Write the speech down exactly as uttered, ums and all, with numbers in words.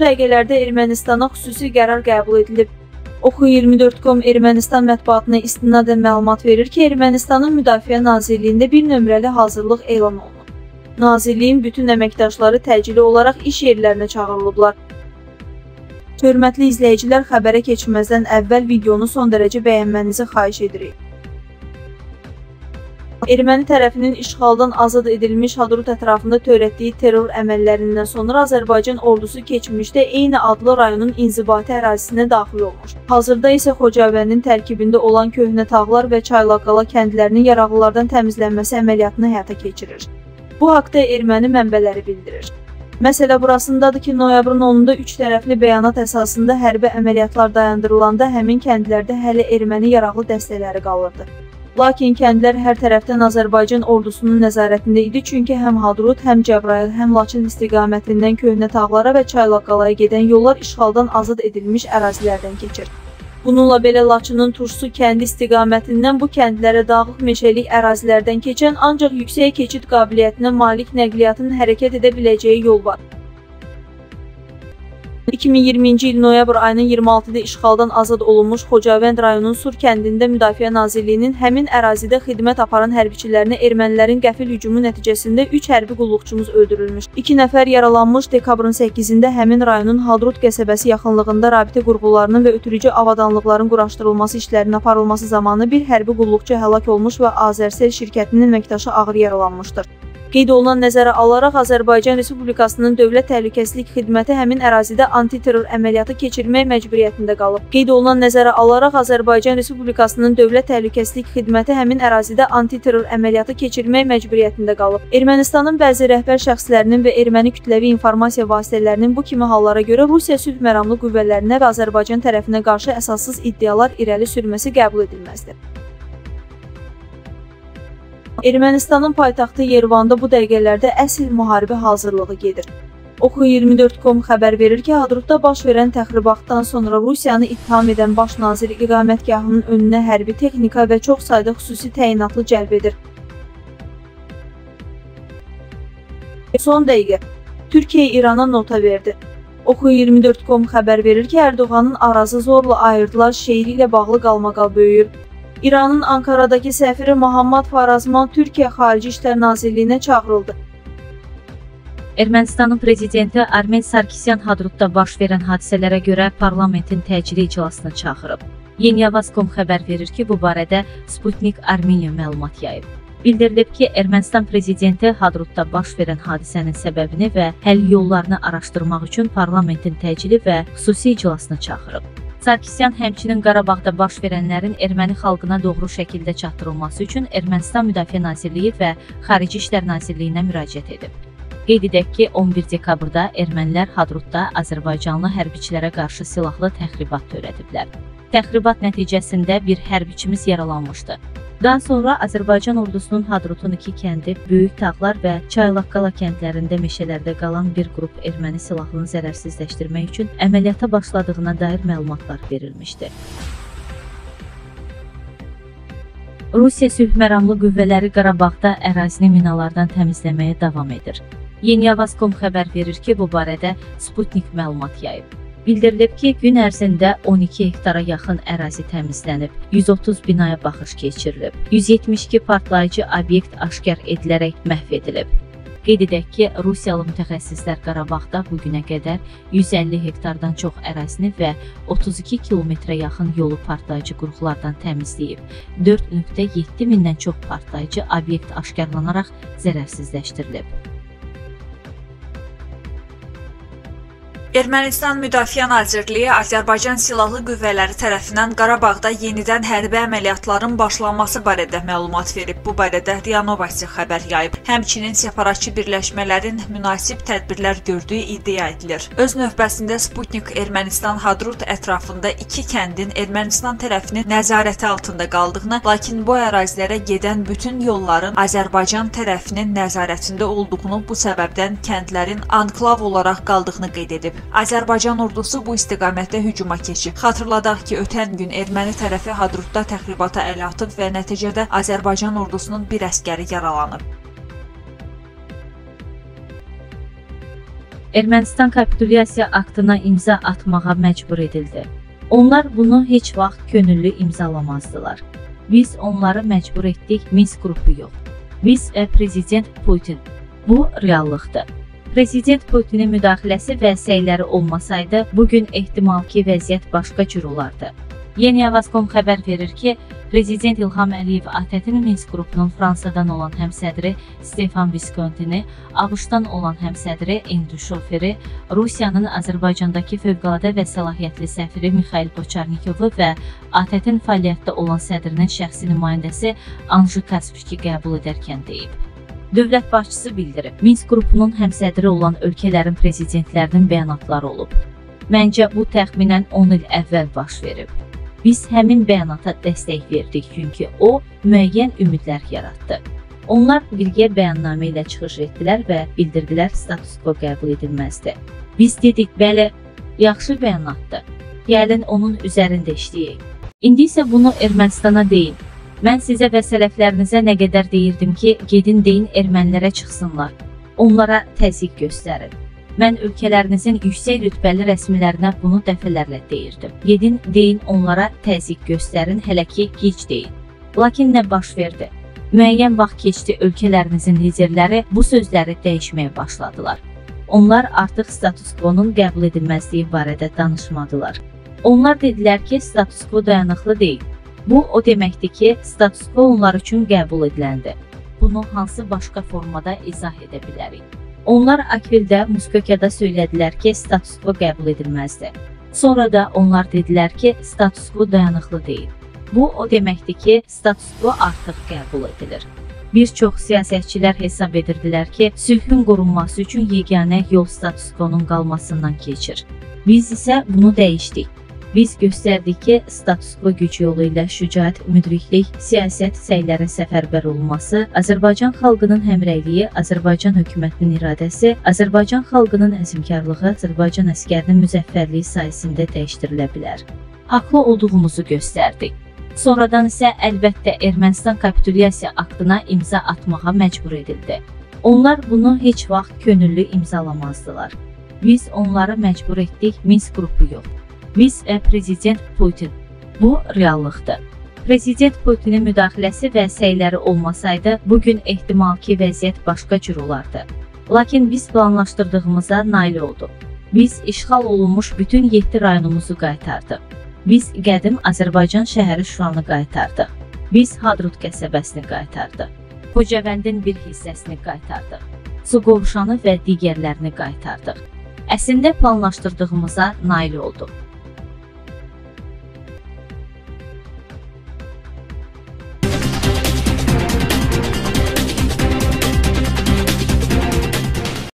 dəqiqələrdə Ermənistana xüsusi qərar qəbul edilib. Oxu iyirmi dörd nöqtə com Ermənistan mətbuatına istinadən məlumat verir ki, Ermənistanın Müdafiə Nazirliyində bir nömrəli hazırlıq elan olunub. Nazirliyin bütün əməkdaşları təcili olaraq iş yerlərinə çağırılıblar. Hörmətli izləyicilər, xəbərə keçməzdən əvvəl videonu son dərəcə bəyənmənizi xahiş edirik. Erməni tərəfinin işğaldan azad edilmiş Hadrut ətrafında törətdiyi terror əməllərindən sonra Azərbaycan ordusu keçmişdə eyni adlı rayonun inzibati ərazisinə daxil olmuş. Hazırda isə Xocavəndin tərkibində olan Köhnə Tağlar və Çaylaqala kəndlərinin yarağlılardan təmizlənməsi əməliyyatını həyata keçirir. Bu haqda erməni mənbələri bildirir. Məsələ burasındadır ki, noyabrın onunda üç tərəfli bəyanat əsasında hərbi əməliyyatlar dayandırılanda həmin kəndlərdə hələ erməni yaraqlı dəstələri qalırdı. Lakin kəndlər hər tərəfdən Azərbaycan ordusunun nəzarətində idi, çünki həm Hadrut, həm Cəbrayıl, həm Laçın istiqamətindən Köhnə Tağlara və Çaylaqalaya gedən yollar işğaldan azad edilmiş ərazilərdən keçir. Bununla belə Laçının Tursu kəndi istiqamətindən bu kəndlərə dağlıq meşəlik ərazilərdən keçən, ancaq yüksək keçid qabiliyyətinə malik nəqliyyatın hərəkət edə biləcəyi yol var. iki min iyirminci il noyabr ayının iyirmi altıda işğaldan azad olunmuş Xocavənd rayonunun Sur kəndində Müdafiə Nazirliyinin həmin ərazidə xidmət aparan hərbiçilərinə ermənilərin qəfil hücumu nəticəsində üç hərbi qulluqçumuz öldürülmüş. iki nəfər yaralanmış. Dekabrın səkkizində həmin rayonun Hadrut qəsəbəsi yaxınlığında rabitə qurğularının və ötürücü avadanlıqların quraşdırılması işlərinin aparılması zamanı bir hərbi qulluqçu həlak olmuş və Azərsel şirkətinin əməkdaşı ağır yaralanmışdır. Qeyd olunan nəzərə alaraq Azərbaycan Respublikasının Dövlət Təhlükəsizlik Xidməti həmin ərazidə antiterror əməliyyatı keçirmək məcburiyyətində qalıb. Qeyd olunan nəzərə alaraq Azərbaycan Respublikasının Dövlət Təhlükəsizlik Xidməti həmin ərazidə antiterror əməliyyatı keçirmək məcburiyyətində qalıb. Ermənistanın bəzi rəhbər şəxslərinin və erməni kütləvi informasiya vasitələrinin bu kimi hallara görə Rusiya sülh məramlı qüvvələrinə və Azərbaycan tərəfinə qarşı əsassız iddialar irəli sürməsi qəbul edilməzdir. Ermənistanın paytaxtı Yerevanda bu dəqiqələrdə əsl müharibə hazırlığı gedir. Oxu iyirmi dörd nöqtə com xəbər verir ki, Hadrutda baş verən təxribatdan sonra Rusiyanı ittiham edən baş nazir iqamətgahının önünə hərbi texnika və çox sayda xüsusi təyinatlı cəlb edir. Son dəqiqə. Türkiyə İrana nota verdi. Oxu iyirmi dörd nöqtə com xəbər verir ki, Ərdoğanın Arazı zorla ayırdılar şeiri ilə bağlı qalmaqal böyüyür. İranın Ankaradakı səfiri Muhammad Farazman Türkiyə Xarici İşlər Nazirliyinə çağırıldı. Ermənistanın prezidenti Armen Sarkisyan Hadrutda baş verən hadisələrə görə parlamentin təcili iclasına çağırıb. Yenyavaz nöqtə com xəbər verir ki, bu barədə Sputnik Armeniya məlumat yayıb. Bildirilib ki, Ermənistan prezidenti Hadrutda baş verən hadisənin səbəbini və həll yollarını araşdırmaq üçün parlamentin təcili və xüsusi iclasına çağırıb. Sarkisyan həmçinin Qarabağda baş verənlərin erməni xalqına doğru şəkildə çatdırılması üçün Ermənistan Müdafiə Nazirliyi və Xarici İşlər Nazirliyinə müraciət edib. Qeyd edək ki, on bir dekabrda ermənilər Hadrutda Azərbaycanlı hərbiçilərə qarşı silahlı təxribat törədiblər. Təxribat nəticəsində bir hərbiçimiz yaralanmışdı. Daha sonra Azərbaycan ordusunun Hadrutun iki kəndi, Böyük Tağlar və Çaylaqala kəndlərində meşələrdə qalan bir qrup erməni silahını zərərsizləşdirmək üçün əməliyyata başladığına dair məlumatlar verilmişdi. Rusiya sülh məramlı qüvvələri Qarabağda ərazini minalardan təmizləməyə davam edir. Yenyavaz nöqtə com xəbər verir ki, bu barədə Sputnik məlumat yayıb. Bildirilib ki, gün ərzində on iki hektara yaxın ərazi təmizlənib, yüz otuz binaya baxış keçirilib, yüz yetmiş iki partlayıcı obyekt aşkar edilərək məhv edilib. Qeyd edək ki, Rusiyalı mütəxəssislər Qarabağda bugünə qədər yüz əlli hektardan çox ərazini və otuz iki kilometrə yaxın yolu partlayıcı qurğulardan təmizləyib, dörd nöqtə yeddi mindən çox partlayıcı obyekt aşkarlanaraq zərərsizləşdirilib. Ermənistan Müdafiə Nazirliyi Azərbaycan Silahlı Qüvvələri tərəfindən Qarabağda yenidən hərbi əməliyyatların başlanması barədə məlumat verib. Bu barədə R I A Novosti xəbər yayıb. Həmçinin separatçı birləşmələrin münasib tədbirlər gördüyü iddia edilir. Öz növbəsində Sputnik Ermənistan Hadrut ətrafında iki kəndin Ermənistan tərəfinin nəzarəti altında qaldığını, lakin bu ərazilərə gedən bütün yolların Azərbaycan tərəfinin nəzarətində olduğunu, bu səbəbdən kəndlərin anklav olaraq qaldığını qeyd edib. Azərbaycan ordusu bu istiqamətdə hücuma keçib. Xatırladaq ki, ötən gün erməni tərəfi Hadrutda təxribata əl atıb və nəticədə Azərbaycan ordusunun bir əsgəri yaralanıb. Ermənistan kapitulyasiya aktına imza atmağa məcbur edildi. Onlar bunu heç vaxt könüllü imzalamazdılar. Biz onları məcbur etdik, Minsk qrupu yox. Biz e, Prezident Putin. Bu reallıqdır. Prezident Putinin müdaxiləsi və səyləri olmasaydı, bugün ehtimal ki, vəziyyət başqa cür olardı. Yeni Avaz.com xəbər verir ki, Prezident İlham Əliyev A T T-nin Minsk qrupunun Fransadan olan həmsədri Stefan Viskontini, ABŞ-dan olan həmsədri Endu Şoferi, Rusiyanın Azərbaycandakı fövqəladə və səlahiyyətli səfiri Mixail Poçarnikovu və A T T-nin fəaliyyətdə olan sədrinin şəxsi nümayəndəsi Anji Kaspiki qəbul edərkən deyib. Dövlət başçısı bildirib, Minsk qrupunun həmsədri olan ölkələrin prezidentlərinin bəyanatları olub. Məncə bu təxminən on il əvvəl baş verib. Biz həmin bəyanata dəstək verdik, çünki o, müəyyən ümidlər yaratdı. Onlar birgə bəyannamə ilə çıxış etdilər və bildirdilər status quo qəbul edilməzdi. Biz dedik, bəli, yaxşı bəyanatdır. Gəlin onun üzərində işləyək. İndi isə bunu Ermənistana deyin. Mən sizə və sələflərinizə nə qədər deyirdim ki, gedin deyin ermənilərə çıxsınlar. Onlara təzyiq göstərin. Mən ölkələrinizin yüksək rütbəli rəsmilərinə bunu dəfələrlə deyirdim. Gedin, deyin onlara təzyiq göstərin, hələ ki, gec deyin. Lakin nə baş verdi? Müəyyən vaxt keçdi, ölkələrinizin liderləri bu sözləri dəyişməyə başladılar. Onlar artıq status quo-nun qəbul edilməzliyi barədə danışmadılar. Onlar dedilər ki, status quo dayanıqlı deyil. Bu, o deməkdir ki, status quo onlar üçün qəbul ediləndi. Bunu hansı başqa formada izah edə bilərik? Onlar Akvildə, Muskokada söylədilər ki, status quo qəbul edilməzdi. Sonra da onlar dedilər ki, status quo dayanıqlı deyil. Bu, o deməkdir ki, status quo artıq qəbul edilir. Bir çox siyasətçilər hesab edirdilər ki, sülhün qorunması üçün yeganə yol status quo-nun qalmasından keçir. Biz isə bunu dəyişdik. Biz göstərdik ki, status quo güc yolu ilə şücaət, müdriklik, siyasət, səylərin səfərbər olunması, Azərbaycan xalqının həmrəyliyi, Azərbaycan hökumətinin iradəsi, Azərbaycan xalqının əzmkarlığı, Azərbaycan əskərinin müzəffərliyi sayəsində dəyişdirilə bilər. Haqlı olduğumuzu göstərdik. Sonradan isə əlbəttə Ermənistan kapitulyasiya aktına imza atmağa məcbur edildi. Onlar bunu heç vaxt könüllü imzalamazdılar. Biz onları məcbur etdik, Minsk qrupu yox. Biz e, Prezident Putin. Bu reallıqdır. Prezident Putinin müdaxiləsi və səyləri olmasaydı, bugün ehtimal ki, vəziyyət başqa cür olardı. Lakin biz planlaşdırdığımıza nail olduq. Biz işğal olunmuş bütün yeddi rayonumuzu qaytardıq. Biz qədim Azərbaycan şəhəri Şuşanı qaytardıq. Biz Hadrut qəsəbəsini qaytardıq. Xocavəndin bir hissəsini qaytardıq. Suqovuşanı və digərlərini qaytardıq. Əslində planlaşdırdığımıza nail olduq.